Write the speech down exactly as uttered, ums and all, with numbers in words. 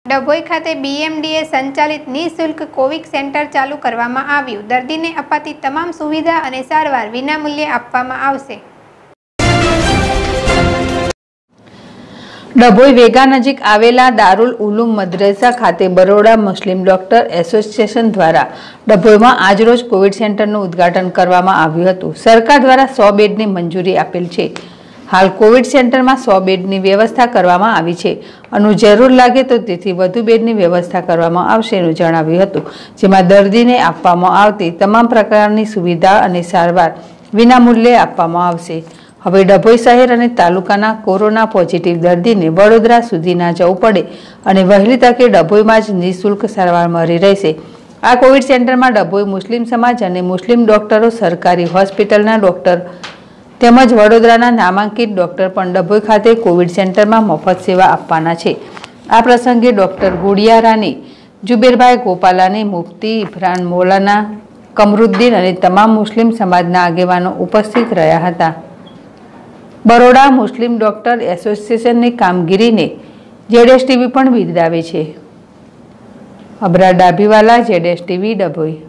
ડભોઈ ખાતે બીએમડીએ સંચાલિત નિઃશુલ્ક કોવિડ સેન્ટર ચાલુ કરવામાં આવ્યું। દર્દીને અપાતી તમામ સુવિધા અને સારવાર વિનામૂલ્યે આપવામાં આવશે। ડભોઈ વેગા નજીક આવેલા દારુલ ઉલૂમ મદ્રેસા ખાતે બરોડા મુસ્લિમ ડોક્ટર એસોસિએશન દ્વારા ડભોઈમાં આજરોજ કોવિડ સેન્ટરનું ઉદ્ઘાટન કરવામાં આવ્યું હતું। સરકાર દ્વારા સો બેડની મંજૂરી આપેલ છે। હાલ કોવિડ સેન્ટરમાં સો બેડની વ્યવસ્થા કરવામાં આવી છે અને જરૂર લાગે તો તેથી વધુ બેડની વ્યવસ્થા કરવામાં આવશેનું જણાવ્યું હતું, જેમાં દર્દીને આપવામાં આવતી તમામ પ્રકારની સુવિધા અને સારવાર વિનામૂલ્યે આપવામાં આવશે। હવે ડભોઈ શહેર અને તાલુકાના કોરોના પોઝિટિવ દર્દીને વડોદરા સુધી ના જવું પડે અને વહેલી તકે ડભોઈમાં જ નિઃશુલ્ક સારવાર મળી રહેશે। આ કોવિડ સેન્ટરમાં ડભોઈ મુસ્લિમ સમાજ અને મુસ્લિમ ડોક્ટરો, સરકારી હોસ્પિટલના ડોક્ટર તેમજ વડોદરાના નામાંકિત ડોક્ટર પણ ડભોઈ ખાતે કોવિડ સેન્ટરમાં મફત સેવા આપવાના છે। આ પ્રસંગે ડોક્ટર ગુડિયારાની, જુબેરભાઈ ગોપાલાની, મુફ્તી ઇફરાન મૌલાના, કમરુદ્દીન અને તમામ મુસ્લિમ સમાજના આગેવાનો ઉપસ્થિત રહ્યા હતા। બરોડા મુસ્લિમ ડોક્ટર એસોસિએશનની કામગીરીને ઝેડએસટીવી પણ બિરદાવે છે। અબરા ડાભીવાલા, ઝેડએસટીવી, ડભોઈ।